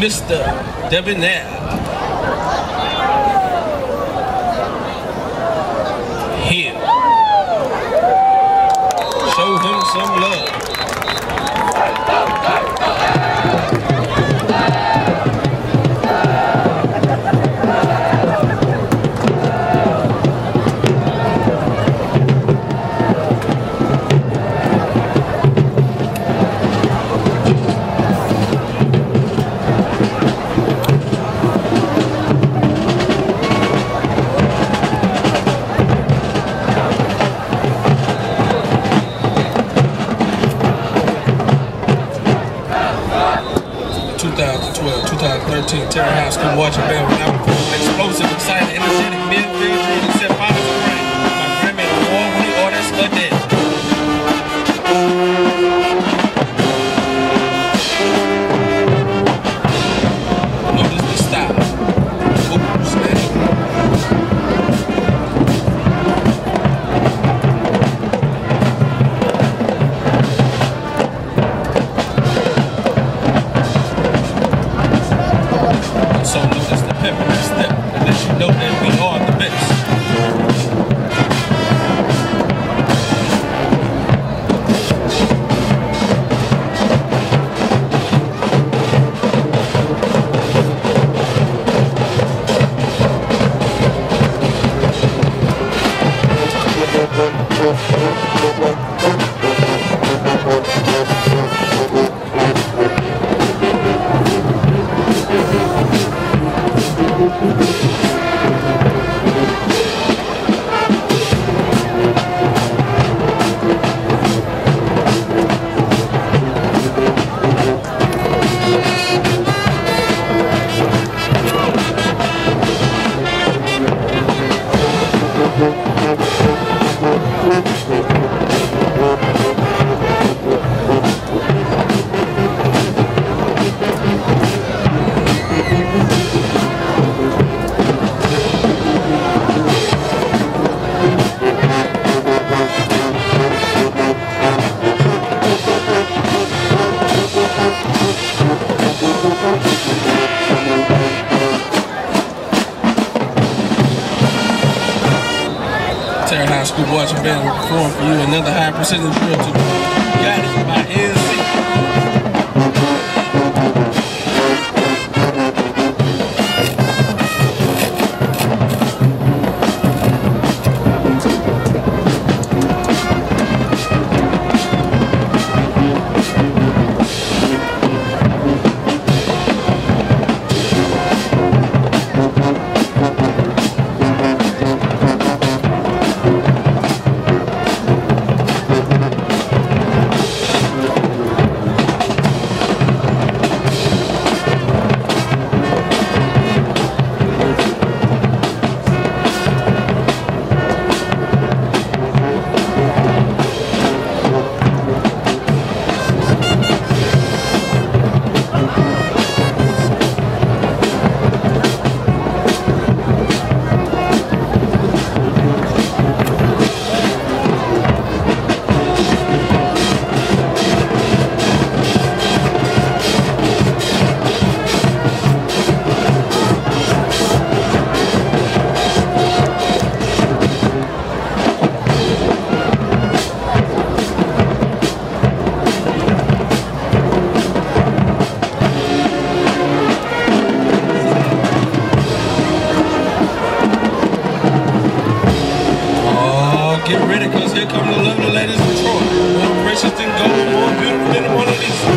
Mr. Debonair. Here. Show him some love. 2013 Terry High School marching band with an explosive, excited, energetic midfield drill that set fire to the brain. My Grammy award-winning artist, Adele. Notice the style. Ooh, snap. So notice the pep in the step that lets you know that we are the best. Terry High School marching band will perform for you another high precision drill to guided by NC. Get ready, cause here come the lovely ladies of Troy. More precious than gold, more beautiful than the Mona Lisa.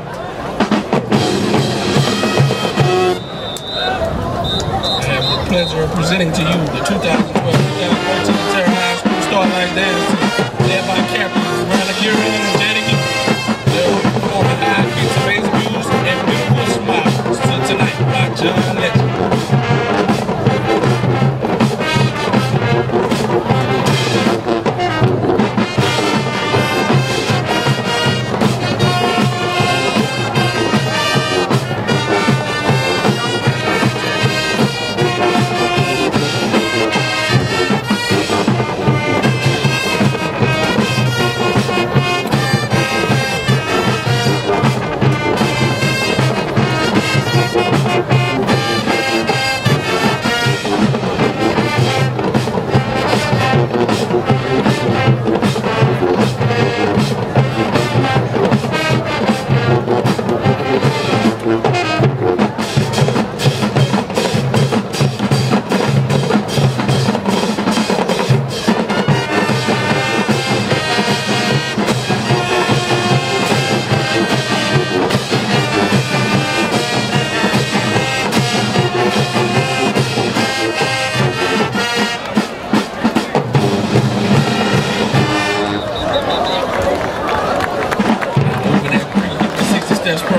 I have the pleasure of presenting to you the 2012-2013 Terry High School Starlight Dance team, led by captains Ronald Gearing and Jenny Hughes. They will be performing high beats, amazing views, and beautiful smiles. So tonight by John Legend.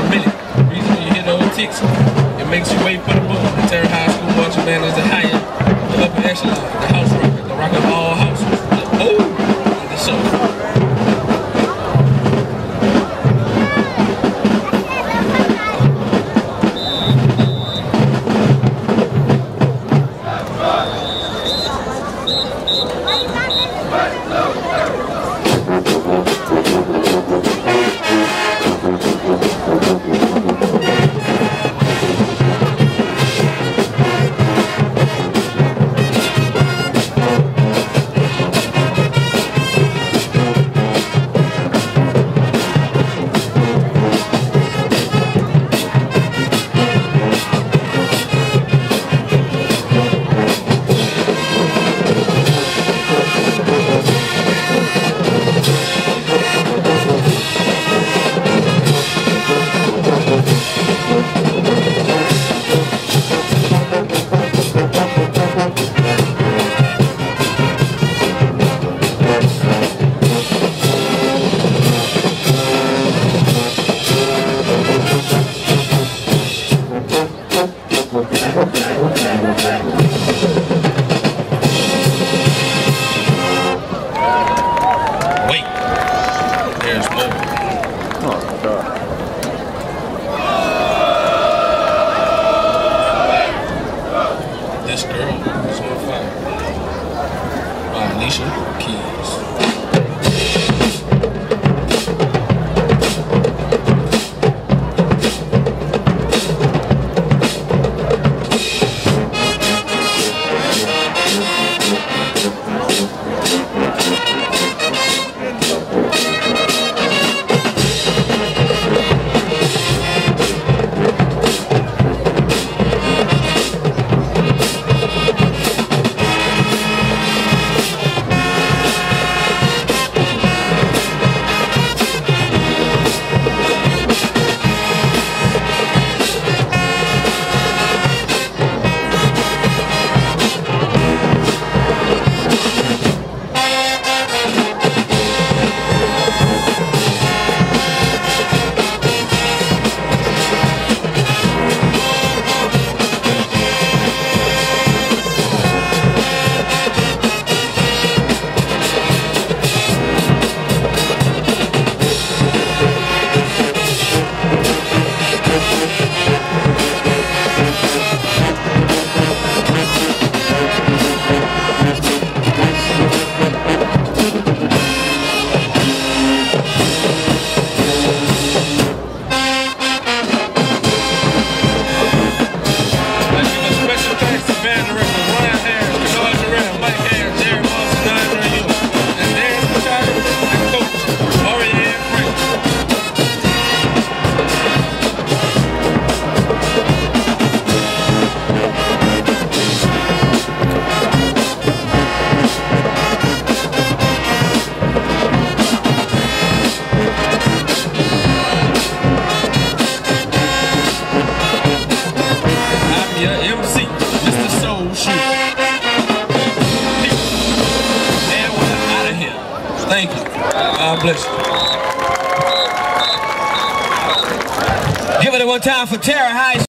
a minute. The reason when you hear those ticks, it makes you wait for the boom. The Terra High School marching band is the higher, the upper echelon, the house rocker, the rock of all houses, the and the show. Wait, there's more. Oh, God. This girl is on fire. By Alicia Keys. Thank you. God bless you. Give it one time for Terra High School.